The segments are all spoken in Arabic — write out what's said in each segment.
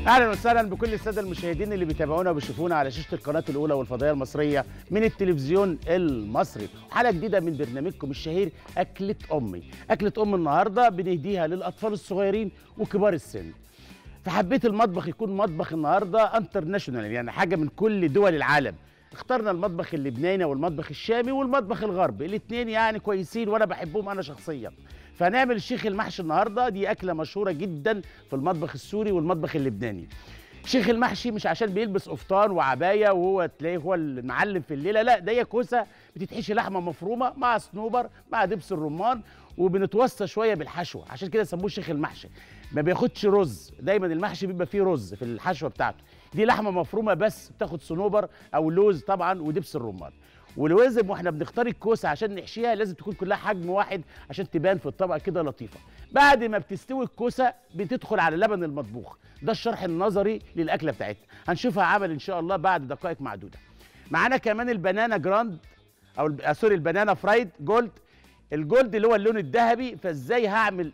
اهلا وسهلا بكل الساده المشاهدين اللي بيتابعونا وبيشوفونا على شاشه القناه الاولى والفضائيه المصريه من التلفزيون المصري. حلقه جديده من برنامجكم الشهير اكله امي. اكله ام النهارده بنهديها للاطفال الصغيرين وكبار السن. فحبيت المطبخ يكون مطبخ النهارده انترناشونال، يعني حاجه من كل دول العالم. اخترنا المطبخ اللبناني والمطبخ الشامي والمطبخ الغربي، الاثنين يعني كويسين وانا بحبهم انا شخصيا. فهنعمل الشيخ المحشي النهارده، دي اكله مشهوره جدا في المطبخ السوري والمطبخ اللبناني. شيخ المحشي مش عشان بيلبس قفطان وعبايه وهو تلاقيه هو المعلم في الليله، لا، ده هي كوسه بتتحشي لحمه مفرومه مع صنوبر مع دبس الرمان، وبنتوصى شويه بالحشوه، عشان كده سموه شيخ المحشي. ما بياخدش رز، دايما المحشي بيبقى فيه رز في الحشوه بتاعته. دي لحمه مفرومه بس بتاخد صنوبر او لوز طبعا ودبس الرمان. ولازم واحنا بنختار الكوسه عشان نحشيها لازم تكون كلها حجم واحد عشان تبان في الطبق كده لطيفه. بعد ما بتستوي الكوسه بتدخل على اللبن المطبوخ، ده الشرح النظري للاكله بتاعتنا، هنشوفها عمل ان شاء الله بعد دقائق معدوده. معانا كمان البنانا جراند او سوري البنانا فرايد جولد. الجولد اللي هو اللون الذهبي، فازاي هعمل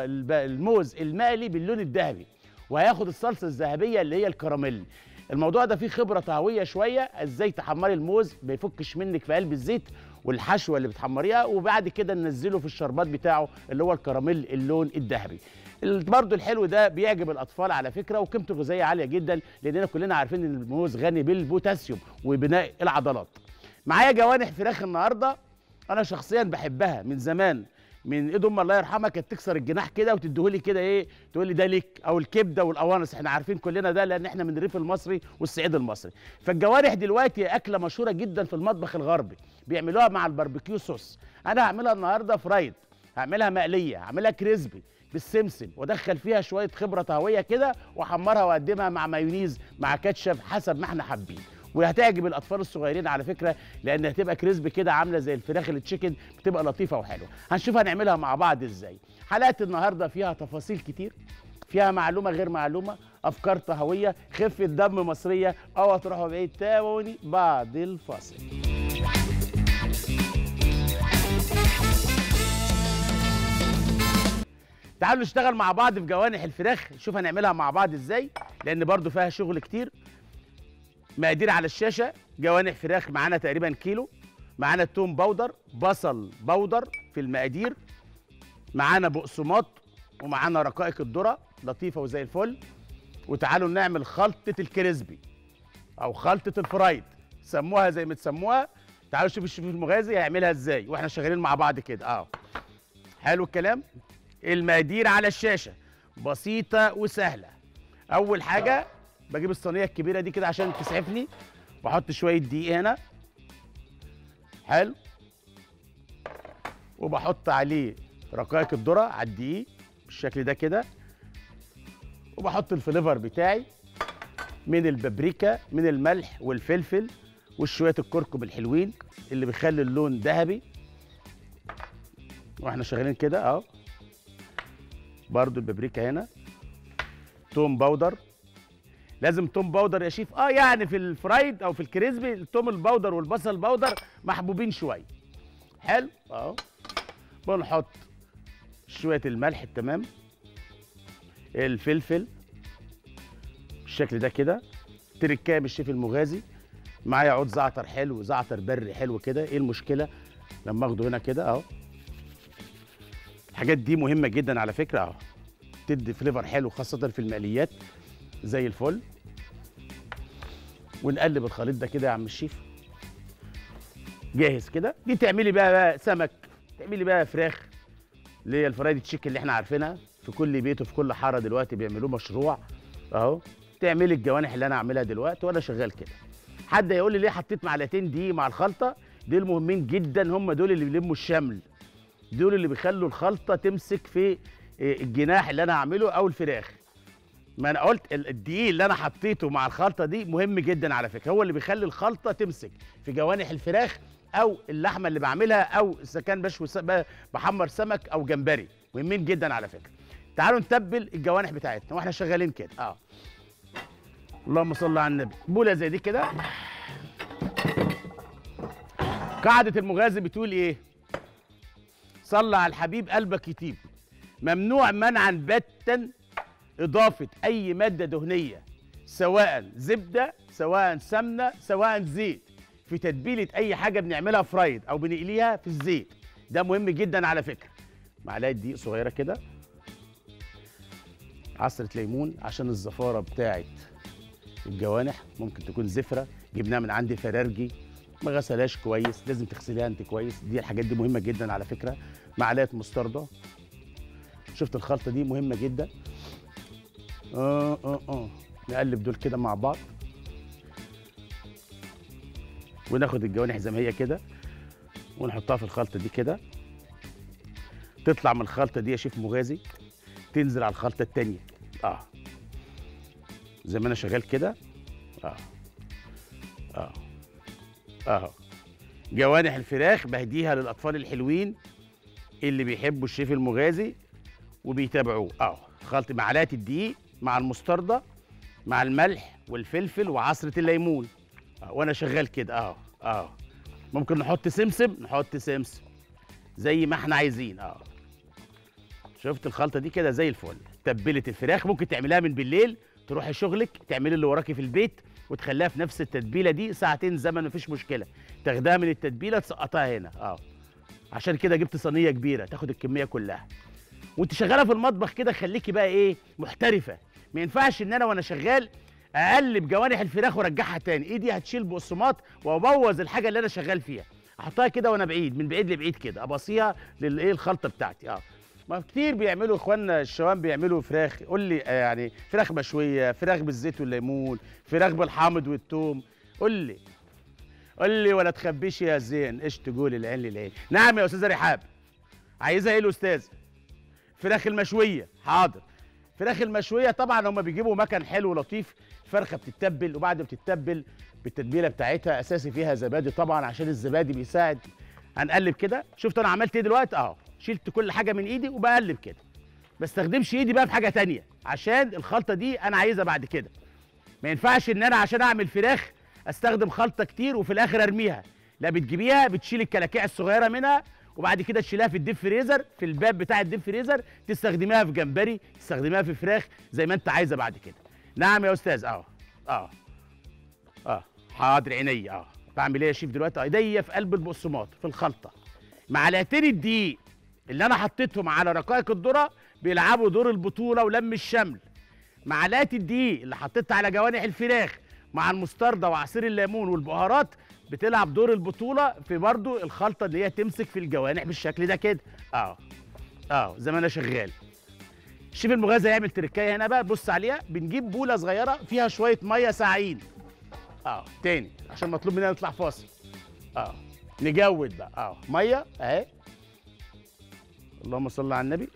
الموز المقلي باللون الذهبي وهياخد الصلصه الذهبيه اللي هي الكراميل. الموضوع ده فيه خبره طهويه شويه، ازاي تحمري الموز ما يفكش منك في قلب الزيت والحشوه اللي بتحمريها، وبعد كده ننزله في الشربات بتاعه اللي هو الكراميل اللون الذهبي. برضه الحلو ده بيعجب الاطفال على فكره، وقيمته الغذائيه عاليه جدا لاننا كلنا عارفين ان الموز غني بالبوتاسيوم وبناء العضلات. معايا جوانح فراخ النهارده انا شخصيا بحبها من زمان، من ايد ام الله يرحمها، كانت تكسر الجناح كده وتديهولي كده ايه، تقول لي ده ليك، او الكبده والقوانص، احنا عارفين كلنا ده لان احنا من الريف المصري والصعيد المصري. فالجوارح دلوقتي اكله مشهوره جدا في المطبخ الغربي، بيعملوها مع الباربيكيو صوص. انا هعملها النهارده فرايد، هعملها مقليه، هعملها كريسبي بالسمسم، وادخل فيها شويه خبره طهويه كده، واحمرها واقدمها مع مايونيز مع كاتشب حسب ما احنا حابين. وهتعجب الاطفال الصغيرين على فكره، لان هتبقى كريسبي كده عامله زي الفراخ التشيكن، بتبقى لطيفه وحلوه. هنشوف هنعملها مع بعض ازاي. حلقه النهارده فيها تفاصيل كتير، فيها معلومه غير معلومه، افكار طهويه، خفه دم مصريه. اوعوا تروحوا بعيد، تابعوني بعد الفاصل. تعالوا نشتغل مع بعض في جوانح الفراخ، نشوف هنعملها مع بعض ازاي، لان برضو فيها شغل كتير. مقادير على الشاشه. جوانح فراخ معانا تقريبا كيلو، معانا توم باودر، بصل باودر في المقادير، معانا بقسماط، ومعانا رقائق الذره لطيفه وزي الفل. وتعالوا نعمل خلطه الكريسبي او خلطه الفرايد، سموها زي ما تسموها. تعالوا شوفوا الشيف المغازي هيعملها ازاي واحنا شغالين مع بعض كده. حلو الكلام. المقادير على الشاشه بسيطه وسهله. اول حاجه بجيب الصينيه الكبيره دي كده عشان تسعفني، بحط شويه دقيق هنا. حلو. وبحط عليه رقائق الذره على الدقيق بالشكل ده كده، وبحط الفليفر بتاعي من البابريكا من الملح والفلفل وشويه الكركم الحلوين اللي بيخلي اللون ذهبي واحنا شغالين كده برضو البابريكا هنا. توم باودر، لازم توم باودر يا شيف، يعني في الفرايد او في الكريسبي التوم الباودر والبصل الباودر محبوبين شويه. حلو. بنحط شويه الملح التمام، الفلفل بالشكل ده كده. تركايه من الشيف المغازي. معايا عود زعتر حلو، زعتر بري حلو كده. ايه المشكله لما اخده هنا كده الحاجات دي مهمه جدا على فكره، تدي فليفر حلو خاصه في المقليات زي الفل. ونقلب الخليط ده كده يا عم الشيف. جاهز كده. دي تعملي بقى سمك، تعملي بقى فراخ اللي هي الفرايد تشيكن اللي احنا عارفينها في كل بيت وفي كل حاره دلوقتي بيعملوه مشروع تعملي الجوانح اللي انا اعملها دلوقتي وانا شغال كده. حد يقول لي ليه حطيت معلقتين دي مع الخلطه؟ دول مهمين جدا، هم دول اللي بيلموا الشمل، دول اللي بيخلوا الخلطه تمسك في الجناح اللي انا هعمله او الفراخ. ما انا قلت الدقيق اللي انا حطيته مع الخلطه دي مهم جدا على فكره، هو اللي بيخلي الخلطه تمسك في جوانح الفراخ او اللحمه اللي بعملها، او اذا كان بحمر سمك او جمبري، مهمين جدا على فكره. تعالوا نتبل الجوانح بتاعتنا واحنا شغالين كده. اللهم صل على النبي. بوله زي دي كده. قاعده المغازي بتقول ايه؟ صلى على الحبيب قلبك يطيب. ممنوع منعا باتا اضافه اي ماده دهنيه، سواء زبده سواء سمنه سواء زيت، في تتبيله اي حاجه بنعملها فرايد او بنقليها في الزيت. ده مهم جدا على فكره. معلقه دقيق صغيره كده، عصره ليمون عشان الزفاره بتاعت الجوانح، ممكن تكون زفره، جبناها من عند فرارجي ما غسلهاش كويس، لازم تغسليها انت كويس. دي الحاجات دي مهمه جدا على فكره. معلقه مستردة. شفت الخلطه دي مهمه جدا. نقلب دول كده مع بعض، وناخد الجوانح زي ما هي كده ونحطها في الخلطه دي كده. تطلع من الخلطه دي يا شيف مغازي تنزل على الخلطه التانيه. زي ما انا شغال كده. اهو جوانح الفراخ بهديها للاطفال الحلوين اللي بيحبوا الشيف المغازي وبيتابعوه. خلط معلقه الدقيق مع المستردة مع الملح والفلفل وعصره الليمون. وانا شغال كده. ممكن نحط سمسم، نحط سمسم زي ما احنا عايزين. شفت الخلطه دي كده زي الفل. تبلة الفراخ ممكن تعملها من بالليل، تروحي شغلك تعملي اللي وراكي في البيت وتخليها في نفس التتبيله دي ساعتين زمن، مفيش مشكله. تاخدها من التتبيله تسقطها هنا. عشان كده جبت صينيه كبيره تاخد الكميه كلها. وانت شغاله في المطبخ كده خليكي بقى ايه، محترفه. ما ينفعش ان انا وانا شغال اقلب جوانح الفراخ وارجعها تاني، ايدي هتشيل بقسماط وابوظ الحاجه اللي انا شغال فيها. احطها كده وانا بعيد، من بعيد لبعيد كده، ابصيها للايه الخلطه بتاعتي. ما كتير بيعملوا اخواننا الشوام بيعملوا فراخ، قول لي يعني فراخ مشويه، فراخ بالزيت والليمون، فراخ بالحامض والثوم. قول لي ولا تخبيش يا زين، ايش تقول العين للعين. نعم يا استاذه رحاب، عايزها ايه الاستاذ؟ فراخ المشويه، حاضر. فراخ المشويه طبعا هم بيجيبوا مكان حلو لطيف. الفرخه بتتبل، وبعد ما بتتبل بالتتبيله بتاعتها اساسي فيها زبادي طبعا عشان الزبادي بيساعد. هنقلب كده. شفت انا عملت ايه دلوقتي؟ شلت كل حاجه من ايدي وبقلب كده. ما استخدمش ايدي بقى في حاجه تانية عشان الخلطه دي انا عايزها بعد كده. ما ينفعش ان انا عشان اعمل فراخ استخدم خلطه كتير وفي الاخر ارميها. لا، بتجيبيها بتشيل الكلاكيع الصغيره منها وبعد كده تشيلها في الديب فريزر، في الباب بتاع الديب فريزر، تستخدميها في جمبري، تستخدميها في فراخ زي ما انت عايزه بعد كده. نعم يا استاذ. حاضر عيني. بعمل ايه يا شيف دلوقتي؟ ايديا في قلب البقسماط في الخلطه. معلقتين الدقيق اللي انا حطيتهم على رقائق الذره بيلعبوا دور البطوله ولم الشمل. معلقه الدقيق اللي حطيتها على جوانح الفراخ مع المستردة وعصير الليمون والبهارات بتلعب دور البطوله في برضو الخلطه اللي هي تمسك في الجوانح بالشكل ده كده. زي ما انا شغال. الشيف المغازي هيعمل تركايه هنا بقى، بص عليها. بنجيب بوله صغيره فيها شويه ميه ساقعين. تاني عشان مطلوب مننا نطلع فاصل. نجود بقى. ميه اهي. اللهم صل على النبي.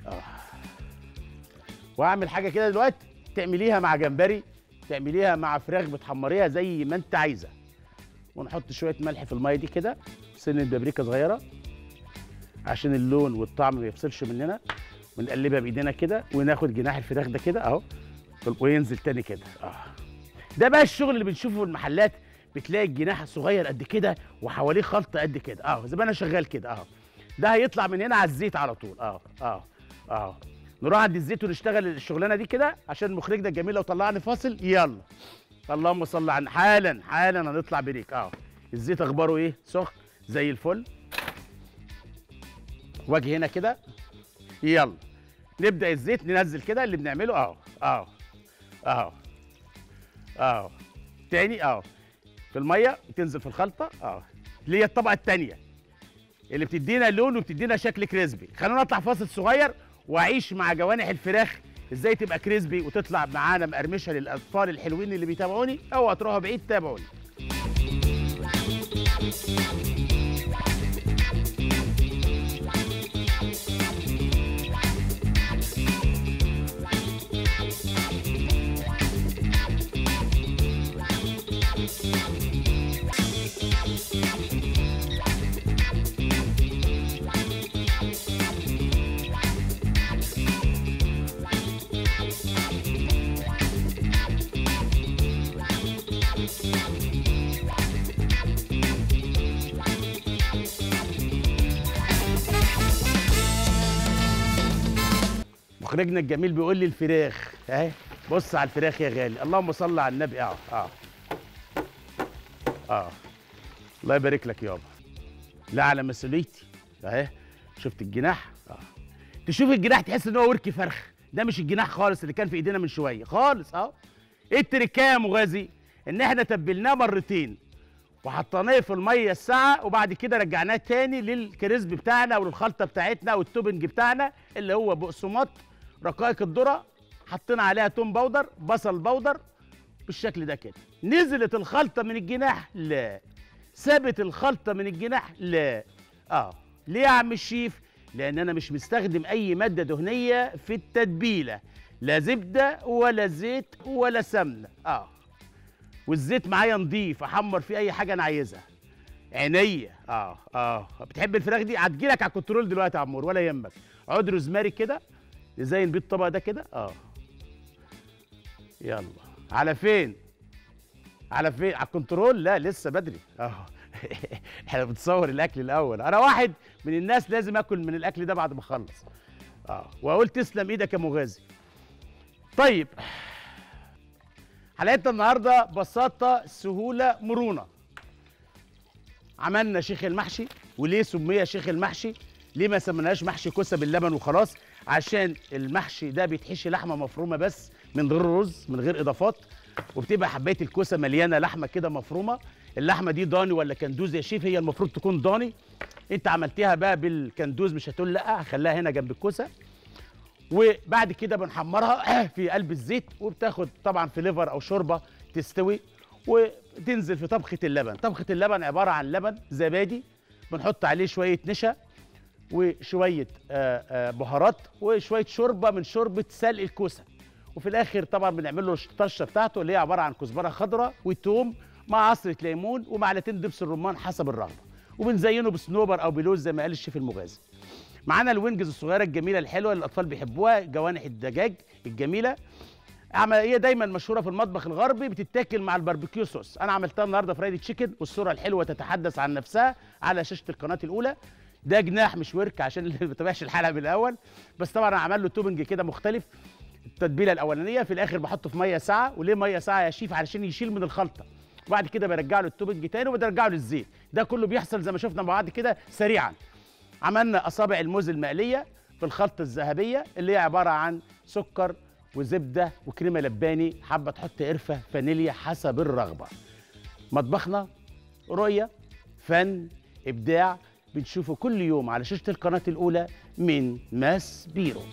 واعمل حاجه كده دلوقتي تعمليها مع جمبري، تعمليها مع فراخ بتحمريها زي ما انت عايزه. ونحط شويه ملح في الميه دي كده، سنه بابريكا صغيره عشان اللون والطعم ما يفصلش مننا. ونقلبها بايدينا كده وناخد جناح الفراخ ده كده اهو وينزل تاني كده. ده بقى الشغل اللي بنشوفه في المحلات. بتلاقي الجناح صغير قد كده وحواليه خلطه قد كده. زي ما انا شغال كده. ده هيطلع من هنا على الزيت على طول. نروح عند الزيت ونشتغل الشغلانه دي كده عشان مخرجنا الجميل لو طلعني فاصل. يلا اللهم صل على حالا هنطلع بريك. الزيت اخباره ايه؟ سخن زي الفل. واجي هنا كده. يلا نبدا الزيت ننزل كده اللي بنعمله. تاني في الميه تنزل في الخلطه. اللي هي الطبقه الثانيه اللي بتدينا لون وبتدينا شكل كريسبي. خلونا نطلع فاصل صغير واعيش مع جوانح الفراخ ازاي تبقى كريسبي وتطلع معانا مقرمشه للاطفال الحلوين اللي بيتابعوني. اوعوا تروحوا بعيد، تابعوني. مخرجنا الجميل بيقول لي الفراخ اهي. بص على الفراخ يا غالي، اللهم صل على النبي. اه الله يبارك لك يابا. لا على مسؤوليتي. اهي شفت الجناح؟ تشوف الجناح تحس ان هو ورك فرخ، ده مش الجناح خالص اللي كان في ايدينا من شويه خالص. ايه التركايه يا مغازي؟ ان احنا تبلناه مرتين وحطيناه في الميه الساقعه، وبعد كده رجعناه تاني للكريسب بتاعنا والخلطه بتاعتنا والتوبنج بتاعنا اللي هو بقسماط، رقائق الذره، حطينا عليها توم باودر، بصل باودر، بالشكل ده كده. نزلت الخلطه من الجناح؟ لا. سابت الخلطه من الجناح؟ لا. ليه يا عم الشيف؟ لان انا مش مستخدم اي ماده دهنيه في التتبيله، لا زبده ولا زيت ولا سمنه. والزيت معايا نضيف احمر فيه اي حاجه انا عايزها. عينيا. بتحب الفراخ دي؟ هتجيلك على الكنترول دلوقتي يا عمور ولا يهمك. عود روزماري كده نزين بيه الطبق ده كده. يلا. على فين؟ على فين؟ على الكنترول؟ لا لسه بدري. احنا بنصور الاكل الاول. انا واحد من الناس لازم اكل من الاكل ده بعد ما اخلص. واقول تسلم ايدك يا مغازي. طيب حلقتنا النهارده بساطه سهوله مرونه. عملنا شيخ المحشي. وليه سمي شيخ المحشي؟ ليه ما سميناهاش محشي كوسه باللبن وخلاص؟ عشان المحشي ده بيتحشي لحمه مفرومه بس من غير رز، من غير اضافات، وبتبقى حبايه الكوسه مليانه لحمه كده مفرومه. اللحمه دي ضاني ولا كندوز يا شيف؟ هي المفروض تكون ضاني. انت عملتيها بقى بالكندوز مش هتقول لا، هخليها هنا جنب الكوسه. وبعد كده بنحمرها في قلب الزيت، وبتاخد طبعا في ليفر او شوربه تستوي، وتنزل في طبخه اللبن. طبخه اللبن عباره عن لبن زبادي، بنحط عليه شويه نشا وشويه بهارات وشويه شوربه من شوربه سلق الكوسه. وفي الاخر طبعا بنعمل له الطشه بتاعته اللي هي عباره عن كزبره خضراء وتوم مع عصره ليمون ومعلقتين دبس الرمان حسب الرغبه، وبنزينه بصنوبر او بلوز زي ما قال الشيف المغازي. معانا الوينجز الصغيره الجميله الحلوه اللي الاطفال بيحبوها، جوانح الدجاج الجميله. هي دايما مشهوره في المطبخ الغربي، بتتاكل مع الباربيكيو صوص. انا عملتها النهارده فرايدي تشيكن، والصوره الحلوه تتحدث عن نفسها على شاشه القناه الاولى. ده جناح مش ورك عشان اللي ما بيتابعش الحلقه من الاول، بس طبعا انا عمل له توبنج كده مختلف. التتبيله الاولانيه في الاخر بحطه في ميه ساقعه. وليه ميه ساقعه يا شيف؟ علشان يشيل من الخلطه، وبعد كده برجع له التوبنج تاني وبرجعه للزيت. ده كله بيحصل زي ما شفنا مع بعض كده سريعا. عملنا اصابع الموز المقليه في الخلطه الذهبيه اللي هي عباره عن سكر وزبده وكريمه لباني، حابه تحط قرفه فانيليا حسب الرغبه. مطبخنا رؤيه، فن، ابداع، بنشوفه كل يوم على شاشه القناه الاولى من ماس بيرو.